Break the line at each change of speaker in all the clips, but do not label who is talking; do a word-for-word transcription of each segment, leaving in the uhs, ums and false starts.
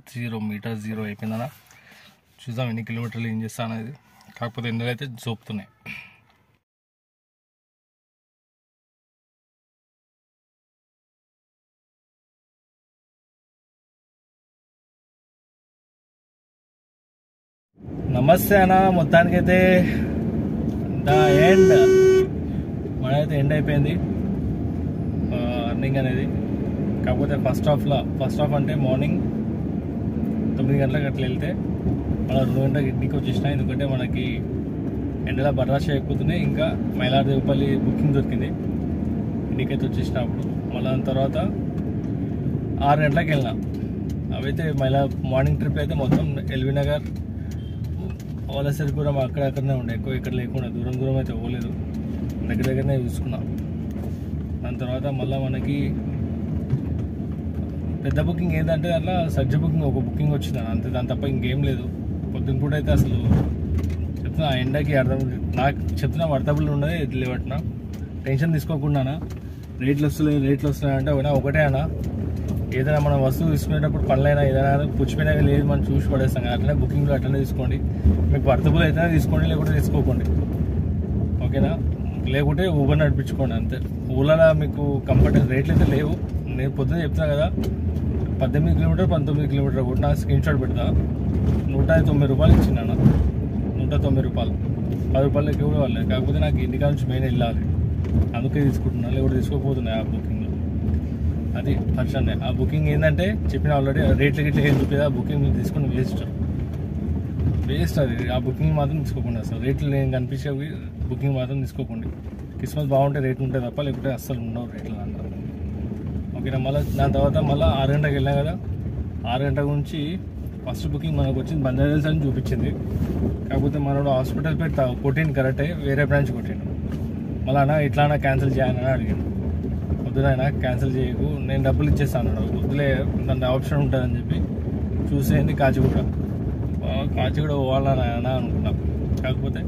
Zero metre zero అయిపోయిందన్న. చూద్దాం ఎన్ని కిలోమీటర్లు ఏం చేస్తాను అనేది. కాకపోతే ఎండలు అయితే చూపుతున్నాయి. నమస్తే అన్న. మొత్తానికైతే ద ఎండ్ మనైతే ఎండ్ అయిపోయింది రన్నింగ్ అనేది. కాకపోతే ఫస్ట్ హాఫ్లో ఫస్ట్ హాఫ్ అంటే మార్నింగ్ తొమ్మిది గంటలకు అట్లా వెళ్తే మళ్ళీ రెండు గంటలకు ఇంటికి వచ్చేసిన. ఎందుకంటే మనకి ఎండలా బర్రాష్ అయిపోతున్నాయి. ఇంకా మైలార్దేవిపల్లి బుకింగ్ దొరికింది. ఇంటికైతే వచ్చేసిన అప్పుడు మళ్ళీ దాని తర్వాత ఆరు గంటలకు వెళ్ళినా. అవైతే మైలా మార్నింగ్ ట్రిప్ అయితే మొత్తం ఎల్బీ నగర్ వలసరిపురం అక్కడక్కడనే ఉండే, ఎక్కువ ఇక్కడ లేకుండా దూరం దూరం అయితే పోలేదు, దగ్గర దగ్గరనే చూసుకున్నాం. దాని తర్వాత మళ్ళీ మనకి పెద్ద బుకింగ్ ఏంటంటే అట్లా సజ్జ బుకింగ్ ఒక బుకింగ్ వచ్చింది అంతే. దాని తప్ప ఇంకేం లేదు. పొద్దున పూట అయితే అసలు చెప్తున్నా ఆ ఎండకి అర్థం నాకు చెప్తున్నా వర్తబుల్ ఉండదు. ఇది లేవట్నా టెన్షన్ తీసుకోకుండా రేట్లు వస్తున్నాయి రేట్లు వస్తున్నాయంటే ఒకటే ఒకటే అన్న. ఏదైనా మనం వస్తువు తీసుకునేటప్పుడు పనులైనా ఏదైనా పుచ్చిపోయినా లేదు మనం చూసి పడేస్తాం. అట్లనే బుకింగ్లో అట్లనే తీసుకోండి. మీకు వర్తబుల్ అయితేనే తీసుకోండి, లేకుంటే తీసుకోకండి, ఓకేనా. లేకుంటే ఊబర్ నడిపించుకోండి అంతే. ఊళ్ళలో మీకు కంఫర్ట్ రేట్లు అయితే లేవు. నేను పొద్దున్న చెప్తాను కదా, పద్దెనిమిది కిలోమీటర్ పంతొమ్మిది కిలోమీటర్ కూడా నా స్క్రీన్ షాట్ పెడతా. నూట తొంభై రూపాయలు ఇచ్చినాను, నూట తొంభై రూపాయలు పది రూపాయలకి కూడా వాళ్ళే. కాకపోతే నాకు ఇంటికా నుంచి మెయిన్ వెళ్ళాలి, అందుకే తీసుకుంటున్నాను, లేకపోతే తీసుకోకపోతున్నాయి ఆ బుకింగ్లో. అది ఫస్ట్ అండి. ఆ బుకింగ్ ఏంటంటే చెప్పిన ఆల్రెడీ రేట్లు గిట్ల ఏం చూపేది. ఆ బుకింగ్ మీరు తీసుకుని వేస్ట్ వేస్ట్ అది. ఆ బుకింగ్ మాత్రం తీసుకోకుండా అసలు రేట్లు నేను కనిపించేవి బుకింగ్ మాత్రం తీసుకోకండి. కిస్మత్ బాగుంటే రేట్లు ఉంటాయి తప్ప లేకుంటే అస్సలు ఉండవు రేట్లు అంటారు, ఓకేనా. మళ్ళీ దాని తర్వాత మళ్ళీ ఆరు గంటలకు వెళ్ళాం కదా. ఆరు గంటల నుంచి ఫస్ట్ బుకింగ్ మనకు వచ్చింది బంజారా హిల్స్ అని చూపించింది. కాకపోతే మనోడు హాస్పిటల్ పెట్టి కొట్టిండు కరెక్టే, వేరే బ్రాంచ్ కొట్టిండు. మళ్ళీ అన్న ఇట్లా అన్న క్యాన్సిల్ చేయాలని అడిగాను. వద్దునైనా క్యాన్సిల్ చేయకు, నేను డబ్బులు ఇచ్చేస్తాను అన్నాడు. వద్దులే దాని ఆప్షన్ ఉంటుందని చెప్పి చూసేయండి కాచిగూడ. కాచిగూడ పోవాలని అనుకున్నాం. కాకపోతే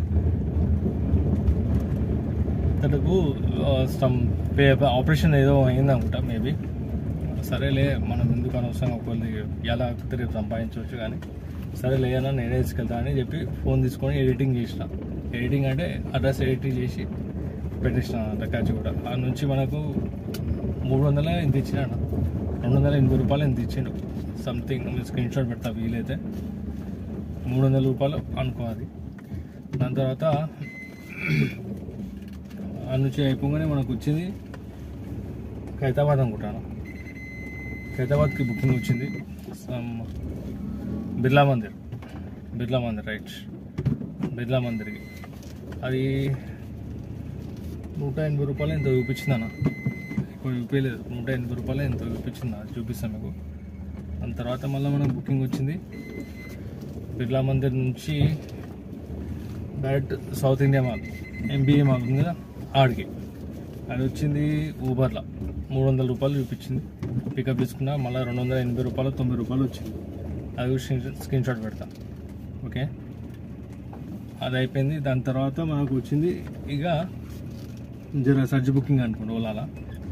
తనకు సమ్ పే ఆపరేషన్ ఏదో అయింది అనుకుంటా మేబీ. సరేలే మనం ఎందుకు అనవసరం ఒకరిని ఎలా రేపు సంపాదించవచ్చు కానీ సరేలే అన్న నేనే తీసుకెళ్తా అని చెప్పి ఫోన్ తీసుకొని ఎడిటింగ్ చేసిన. ఎడిటింగ్ అంటే అడ్రస్ ఎడిటింగ్ చేసి పెట్టేసిన అంట కాచిగూడ. ఆ నుంచి మనకు మూడు వందల ఎంత ఇచ్చినా రెండు వందల ఎనభై రూపాయలు ఎంత ఇచ్చిండు సంథింగ్. స్క్రీన్ షాట్ పెడతా వీలైతే. మూడు వందల రూపాయలు అనుకోవాలి. దాని తర్వాత ఆ నుంచి అయిపోగానే మనకు వచ్చింది ఖైరతాబాద్ అనుకుంటాను. ఖైరతాబాద్కి బుకింగ్ వచ్చింది. బిర్లా మందిర్ బిర్లా మందిర్ రైట్ బిర్లా మందిర్కి. అది నూట ఎనభై రూపాయలు ఎంతో చూపించింది అన్న, ఎక్కువ చూపించలేదు. నూట ఎనభై రూపాయలు ఎంతో చూపించింది, అది చూపిస్తాను మీకు. దాని తర్వాత మళ్ళీ మనకు బుకింగ్ వచ్చింది బిర్లా మందిర్ నుంచి direct South India mall MBA mall ఉంది కదా ఆడికి. అది వచ్చింది ఊబర్లో మూడు వందల రూపాయలు చూపించింది. పికప్ తీసుకున్నా మళ్ళీ రెండు వందల ఎనభై రూపాయలు తొంభై రూపాయలు వచ్చింది. అది కూడా స్క్రీన్ షాట్ పెడతా, ఓకే. అది అయిపోయింది. దాని తర్వాత మనకు వచ్చింది ఇక జర సర్జ్ బుకింగ్ అనుకోండి ఓలాలా.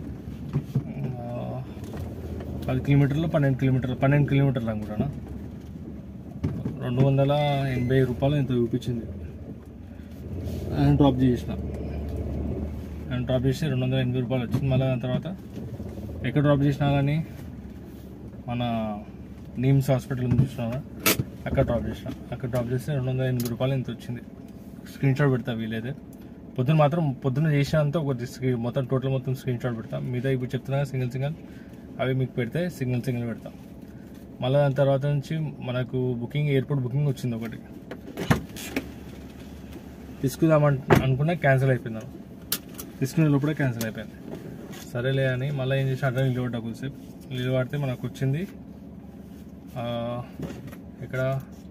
పది కిలోమీటర్లు పన్నెండు కిలోమీటర్లు పన్నెండు కిలోమీటర్లు అనుకుంటానా. రెండు వందల ఎనభై రూపాయలు ఎంతో చూపించింది. ఆయన డ్రాప్ చేసిన ఆయన డ్రాప్ చేసి రెండు వందల ఎనభై రూపాయలు వచ్చింది. మళ్ళీ దాని తర్వాత ఎక్కడ డ్రాప్ చేసినా కానీ మన నిమ్స్ హాస్పిటల్ చూసినా అక్కడ డ్రాప్ చేసిన. అక్కడ డ్రాప్ చేస్తే రెండు వందల ఎనభై రూపాయలు ఎంత వచ్చింది. స్క్రీన్ షాట్ పెడతా వీలైతే. పొద్దున మాత్రం పొద్దున్న చేసినంత ఒక మొత్తం టోటల్ మొత్తం స్క్రీన్ షాట్ పెడతాం. మిగతా ఇప్పుడు చెప్తున్నా సింగిల్ సింగిల్ అవి మీకు పెడితే సింగిల్ సింగిల్ పెడతాం. మళ్ళీ దాని తర్వాత నుంచి మనకు బుకింగ్ ఎయిర్పోర్ట్ బుకింగ్ వచ్చింది ఒకటి. తీసుకుందామని అనుకున్నా క్యాన్సిల్ అయిపోయింది. తీసుకునే లోపల క్యాన్సిల్ అయిపోయింది. సరేలే అని మళ్ళీ ఏం చేసి అడ్డా నిలబడ్డా కొద్దిసేపు. నిలబడితే మనకు వచ్చింది ఇక్కడ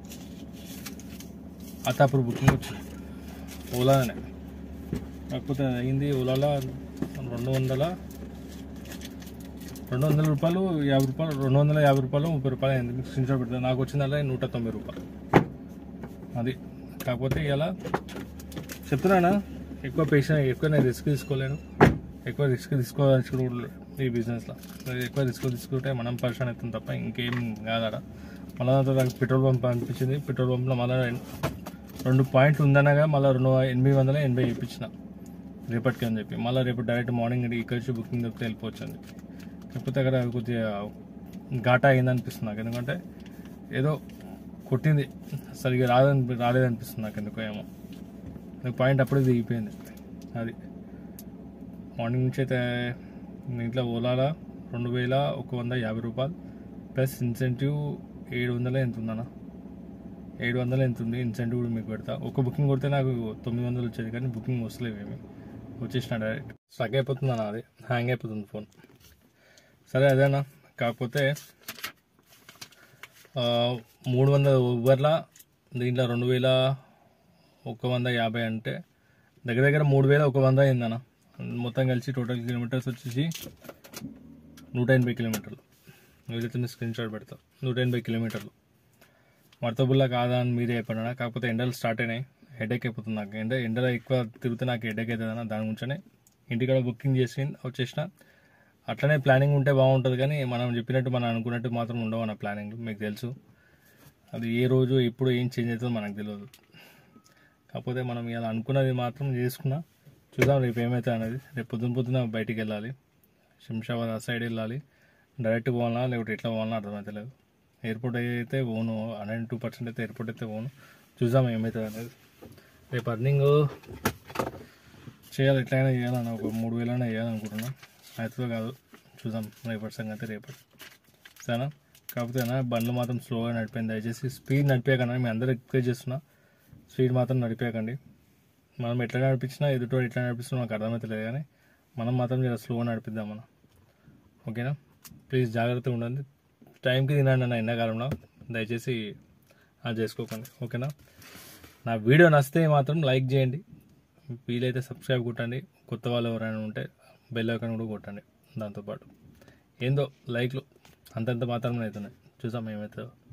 అత్తాపూర్ బుకింగ్ వచ్చింది ఓలానే. కాకపోతే అయింది ఓలాలో రెండు వందల రెండు వందల రూపాయలు యాభై రూపాయలు రెండు వందల యాభై రూపాయలు ముప్పై రూపాయలు అయింది. స్క్రీన్ షాట్ పెడతాను. నాకు వచ్చిందల్లా నూట తొంభై రూపాయలు అది. కాకపోతే ఇలా చెప్తున్నానా ఎక్కువ పేషెంట్ ఎక్కువ నేను రిస్క్ తీసుకోలేను. ఎక్కువ రిస్క్ తీసుకోవాల్సి ఈ బిజినెస్లో. ఎక్కువ రిస్క్ తీసుకుంటే మనం పరిశ్రమ అవుతుంది తప్ప ఇంకేం కాదాడ. మళ్ళీ నాకు పెట్రోల్ పంప్ అనిపించింది. పెట్రోల్ పంప్లో మళ్ళీ రెండు పాయింట్లు ఉందనగా మళ్ళీ రెండు ఎనిమిది వందల ఎనభై ఇప్పించిన రేపటికి అని చెప్పి. మళ్ళీ రేపు డైరెక్ట్ మార్నింగ్ ఇక్కడ వచ్చి బుకింగ్ దొరికితే వెళ్ళిపోవచ్చు అని చెప్పి. కాకపోతే అక్కడ కొద్దిగా ఘాటా అయింది అనిపిస్తుంది నాకు. ఎందుకంటే ఏదో కొట్టింది సరిగ్గా రాదని రాలేదనిపిస్తుంది నాకు ఎందుకో ఏమో. పాయింట్ అప్పుడే దిగిపోయింది. అది మార్నింగ్ నుంచి అయితే ఇంట్లో ఓలాలా రెండు వేల ఒక వంద యాభై రూపాయలు ప్లస్ ఇన్సెంటివ్ ఏడు వందల ఎంత ఉందన్న, ఏడు వందలు ఎంత ఉంది ఇన్సెంటివ్ కూడా మీకు పెడతా. ఒక బుకింగ్ కొడితే నాకు తొమ్మిది వందలు వచ్చేది, కానీ బుకింగ్ వస్తలేవు ఏమి. వచ్చేసిన డైరెక్ట్ స్ట్రక్ అయిపోతుంది అన్న, అది హ్యాంగ్ అయిపోతుంది ఫోన్. సరే అదేనా. కాకపోతే మూడు వందల ఊబర్లా దీంట్లో రెండు వేల ఒక వంద యాభై అంటే దగ్గర దగ్గర మూడు వేల ఒక వంద అయిందన్న. మొత్తం కలిసి టోటల్ కిలోమీటర్స్ వచ్చేసి నూట ఎనభై కిలోమీటర్లు. వీలైతే స్క్రీన్ షాట్ పెడతాం. నూట ఎనభై కిలోమీటర్లు వర్తబుల్లా కాదా అని మీరే చెప్పండి. కాకపోతే ఎండలు స్టార్ట్ అయినాయి, హెడేక్ అయిపోతుంది నాకు. ఎండ ఎండలో ఎక్కువ తిరిగితే నాకు హెడేక్ అవుతుందన్న. దాని గురించనే ఇంటికాడ బుకింగ్ చేసి వచ్చేసిన. అట్లనే ప్లానింగ్ ఉంటే బాగుంటుంది, కానీ మనం చెప్పినట్టు మనం అనుకున్నట్టు మాత్రం ఉండవు అన్న ప్లానింగ్. మీకు తెలుసు అది ఏ రోజు ఎప్పుడు ఏం చేంజ్ అవుతుందో మనకు తెలియదు. కాకపోతే మనం ఇలా అనుకున్నది మాత్రం చేసుకున్నా. చూద్దాం రేపు ఏమవుతుంది అనేది. రేపు పొద్దున పొద్దున బయటికి వెళ్ళాలి, శంషాబాద్ ఆ సైడ్ వెళ్ళాలి. డైరెక్ట్ పోవాలా లేకపోతే ఎట్లా పోవాలన్నా అర్థమవుతలేదు. ఎయిర్పోర్ట్ అయితే పోను, హండ్రెడ్ టూ పర్సెంట్ అయితే ఎయిర్పోర్ట్ అయితే పోను. చూద్దాం ఏమవుతుంది అనేది. రేపు అర్నింగ్ చేయాలి, ఎట్లయినా చేయాలన్న. ఒక మూడు వేలైనా చేయాలనుకుంటున్నా. అవుతుందో కాదు చూద్దాం రేపటి సంగతి రేపటి. సరేనా. కాకపోతే బండ్లు మాత్రం స్లోగా నడిపోయింది. దయచేసి స్పీడ్ నడిపేయకండి. మీ అందరూ రిక్వెస్ట్ చేస్తున్నా, స్పీడ్ మాత్రం నడిపేయకండి. మనం ఎట్లా నడిపించినా ఎదుటోడు ఎట్లా నడిపిస్తున్నా నాకు అర్థమవుతలేదు, కానీ మనం మాత్రం చాలా స్లోగా నడిపిద్దాం మనం. ఓకేనా. ప్లీజ్ జాగ్రత్తగా ఉండండి. టైంకి తినండి అన్న ఎండాకాలంలో. దయచేసి అది చేసుకోకండి. ఓకేనా. నా వీడియో నచ్చితే మాత్రం లైక్ చేయండి, వీలైతే సబ్స్క్రైబ్ కొట్టండి. కొత్త వాళ్ళు ఎవరైనా ఉంటే బెల్ ఐకాన్ కూడా కొట్టండి. దాంతోపాటు ఏందో లైక్లు అంతంత మాత్రమే అవుతున్నాయి. చూసాం ఏమవుతుందో.